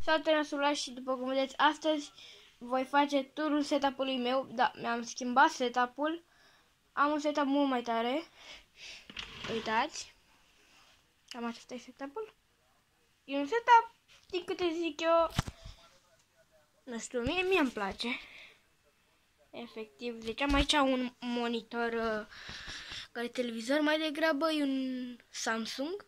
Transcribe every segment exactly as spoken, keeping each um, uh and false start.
Salutare nasul și după cum vedeți astăzi voi face turul setup-ului meu. Da, mi-am schimbat setup-ul. Am un setup mult mai tare. Uitați. Cam acesta e setup-ul. E un setup, din câte zic eu, nu știu, mie mie îmi place. Efectiv, deci am aici un monitor uh, care e televizor mai degrabă, e un Samsung.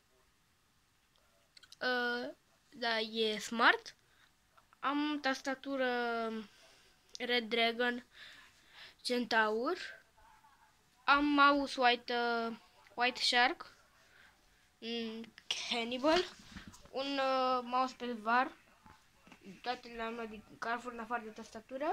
Uh, da, e smart. Am tastatură Red Dragon Centaur. Am mouse White, uh, White Shark mm, Cannibal. Un uh, mouse pe var. Toate le-am luat din Carrefour în afară de tastatură.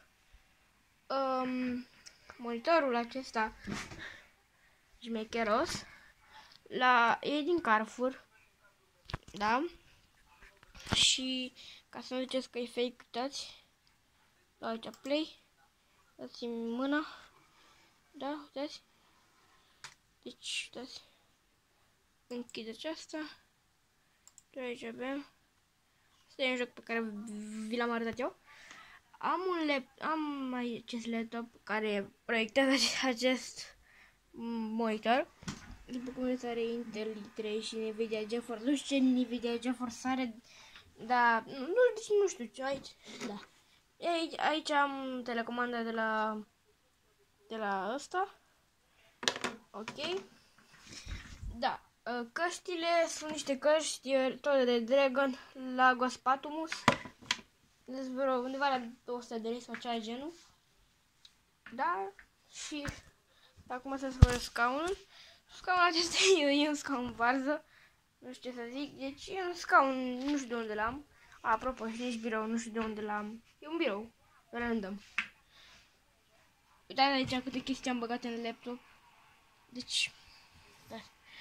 Um, monitorul acesta șmecheros la, e din Carrefour. Da? Și ca să nu ziceți că e fake, uitați. Dau aici play. Dați-mi mâna. Da, uitați. Deci, uitați. Închid aceasta. De aici avem. Asta e un joc pe care vi l-am arătat eu. Am un lap, am acest laptop care proiectează acest monitor. După cum vedeți, are Intel i trei și Nvidia GeForce. Nu știu ce Nvidia GeForce are, dar nu, nu, deci nu știu ce aici. Da. Aici, aici am telecomanda de la de la ăsta. Ok. Da. Căștile sunt niște căști tot de Dragon Lagos Patumus. Deci vreo undeva la două sute de lei sau cea genul. Da. Și acum să vă scaunul. Scaunul acesta e un scaun varză. Nu știu ce să zic. Deci e un scaun, nu știu de unde l-am. Apropo, și nici birou, nu știu de unde l-am. E un birou. Random. Uitați aici câte chestii am băgat în laptop. Deci... Da.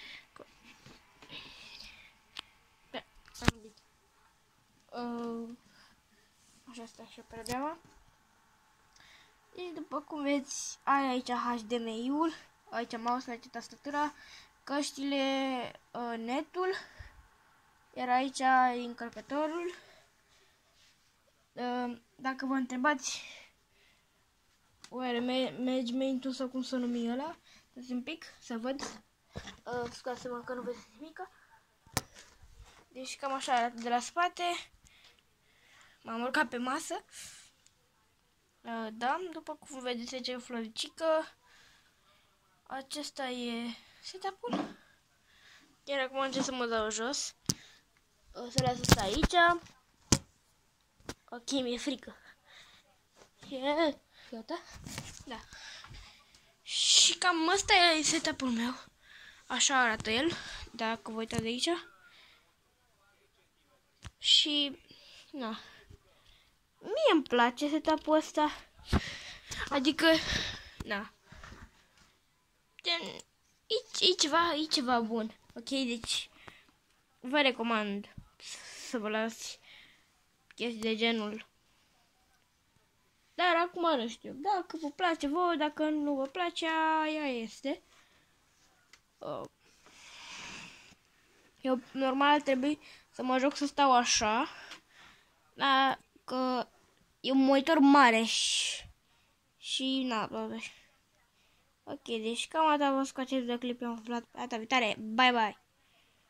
Da, am iubit. Uh, așa stă și problema. Deci după cum vedeți, ai aici H D M I-ul, aici mouse-ul, aici tastatura, căștile, uh, netul, iar aici e încărcătorul. Uh, dacă vă întrebați oare merge main-ul sau cum să numi ăla, dați un pic să văd. Uh, Scoasă-mă că nu vedeți nimica. Deci cam așa arată de la spate. M-am urcat pe masă. Uh, da, după cum vedeți aici e o floricică. Acesta e setup-ul. Iar acum încep să mă dau jos. O să las asta aici. Ok, mi-e frică. E, gata? Da. Și cam asta e setup-ul meu. Așa arată el, dacă vă uitați de aici. Și, na. Mie îmi place setup-ul ăsta. Adică, na. E, e, ceva, e ceva bun. Ok, deci vă recomand să vă las chestii de genul. Dar acum nu știu. Dacă vă place voi, dacă nu vă place, aia este. Eu normal trebuie să mă joc să stau așa. Dar că e un monitor mare și, și na, totuși. Ok, deci cam atât vă scoaceți de clip, am aflat pe data viitoare. Bye bye!